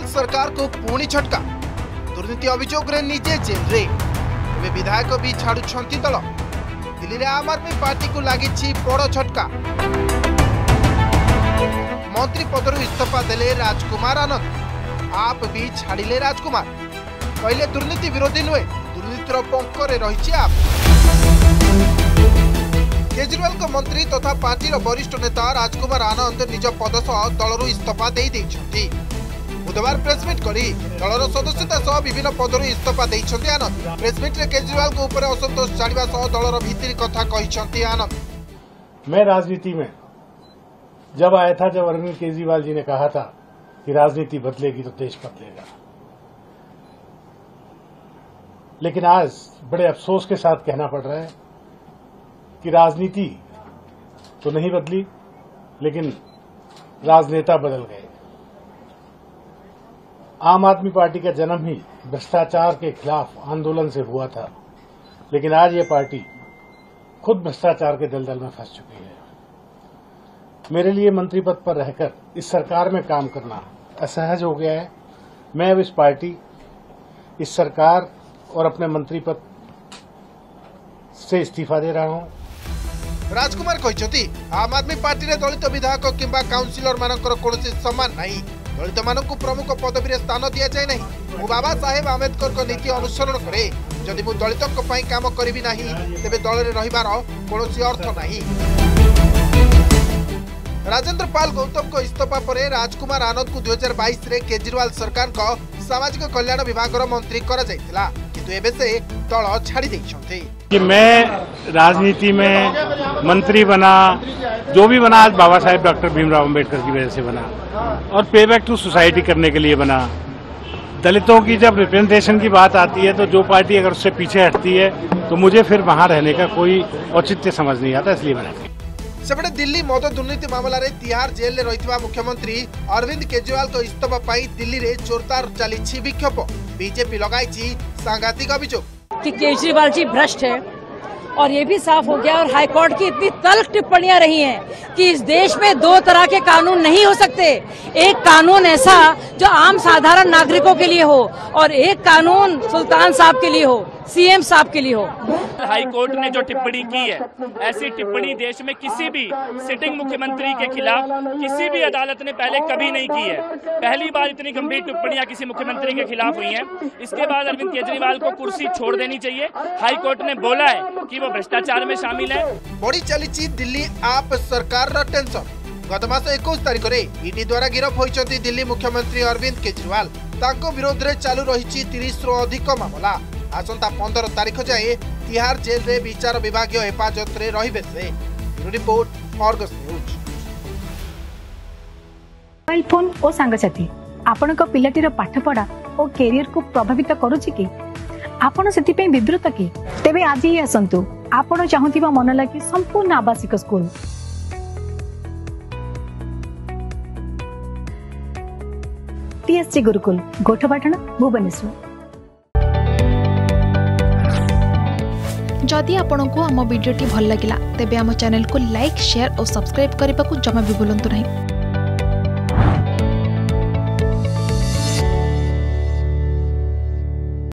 सरकार को पुणी झटका। दुर्नीति अभियोग रे निजे जेल रे एवं विधायक भी छाड़ुछंती दल। दिल्ली रे आम आदमी पार्टी को लगी बड़ झटका। मंत्री पदर इस्तीफा देले राजकुमार आनंद। आप भी छाड़िले राजकुमार, कहले दुर्नीति विरोधी नुहे, दुर्नीतिर पंखरे रही आप। केजरीवाल को मंत्री तथा पार्टी वरिष्ठ नेता राजकुमार आनंद निज पद सह दलरू इस्तीफा देइछंती। बुधवार प्रेसमिट करी दलर सदस्यता सह विभिन्न पदरू इस्तीफा देइछंती आनंद। प्रेसमिट रे केजरीवाल को ऊपर असंतोष छाड़िबा सह दलर भीतरी कथा कहिछंती आनंद। मैं राजनीति में जब आया था, जब अरविंद केजरीवाल जी ने कहा था कि राजनीति बदलेगी तो देश बदलेगा, लेकिन आज बड़े अफसोस के साथ कहना पड़ रहा है कि राजनीति तो नहीं बदली, लेकिन राजनेता बदल गए। आम आदमी पार्टी का जन्म ही भ्रष्टाचार के खिलाफ आंदोलन से हुआ था, लेकिन आज ये पार्टी खुद भ्रष्टाचार के दलदल में फंस चुकी है। मेरे लिए मंत्री पद पर रहकर इस सरकार में काम करना असहज हो गया है। मैं अब इस पार्टी, इस सरकार और अपने मंत्री पद से इस्तीफा दे रहा हूं। राजकुमार कहते आम आदमी पार्टी रे दलित विधायक किंबा काउंसिलर मानकर कोनोसी सम्मान नहीं। दलित मानक प्रमुख पदवी स्थान दि जाए नहीं। मु बाबा साहेब आंबेडकर को नीति अनुसरण करे। जदि मु दलितों पई काम करिबि नाही, तेबे दल रे रहिबार कोनोसी अर्थ नहीं। राजेंद्र पाल गौतम को इस्तीफा पर राजकुमार आनंद को 2022 रे केजरीवाल सरकार को सामाजिक कल्याण विभाग मंत्री करा जायतिला, किंतु एबे से दल छाड़ी दैछंती। कि मैं राजनीति में मंत्री बना, जो भी बना आज बाबा साहेब डॉक्टर भीमराव अंबेडकर की वजह से बना और पे बैक टू सोसाइटी करने के लिए बना। दलितों की जब रिप्रेजेंटेशन की बात आती है तो जो पार्टी अगर उससे पीछे हटती है तो मुझे फिर वहां रहने का कोई औचित्य समझ नहीं आता, इसलिए बना। सेपटे दिल्ली मद दुर्नीति मामला रे तिहाड़ जेल रे रहितबा मुख्यमंत्री अरविंद केजरीवाल को इस्तीफा पाई दिल्ली रे जोरदार चली विक्षोभ। बीजेपी लगाई सांघातिक अभियोग कि केजरीवाल जी भ्रष्ट है, और ये भी साफ हो गया। और हाईकोर्ट की इतनी तल्ख टिप्पणियां रही हैं कि इस देश में दो तरह के कानून नहीं हो सकते। एक कानून ऐसा जो आम साधारण नागरिकों के लिए हो, और एक कानून सुल्तान साहब के लिए हो, सीएम साहब के लिए हो। हाई कोर्ट ने जो टिप्पणी की है, ऐसी टिप्पणी देश में किसी भी सिटिंग मुख्यमंत्री के खिलाफ किसी भी अदालत ने पहले कभी नहीं की है। पहली बार इतनी गंभीर टिप्पणियां किसी मुख्यमंत्री के खिलाफ हुई हैं। इसके बाद अरविंद केजरीवाल को कुर्सी छोड़ देनी चाहिए। हाई कोर्ट ने बोला है कि वो भ्रष्टाचार में शामिल है। बड़ी चली दिल्ली आप सरकार टेंशन। गत मास 21 तारिख में ईडी द्वारा गिरफ होइछंती दिल्ली मुख्यमंत्री अरविंद केजरीवाल। तांको विरोध रे चालू रही 30 रु अधिक मामला। आसंता 15 तारिख जाए तिहाड़ जेल रे विचार विभागीय हेफाजत रे रहिबे से। Report Argus news. Mobile phone और सांगसाथी आपण पिलाटीर पाठपढ़ा और कैरियर को प्रभावित करुछि कि आपण सेति पे विब्रत कि तेबे आज ही आसंतु आपण चाहुथिबा मन लागी संपूर्ण आवासिक स्कूल टीएससी गुरुकुल गोठपाटण भुवनेश्वर। जदि आपंक आम भिडी भल लगा तेब आम चैनल को लाइक, शेयर और सब्सक्राइब करने को जमा भी भूलु नहीं।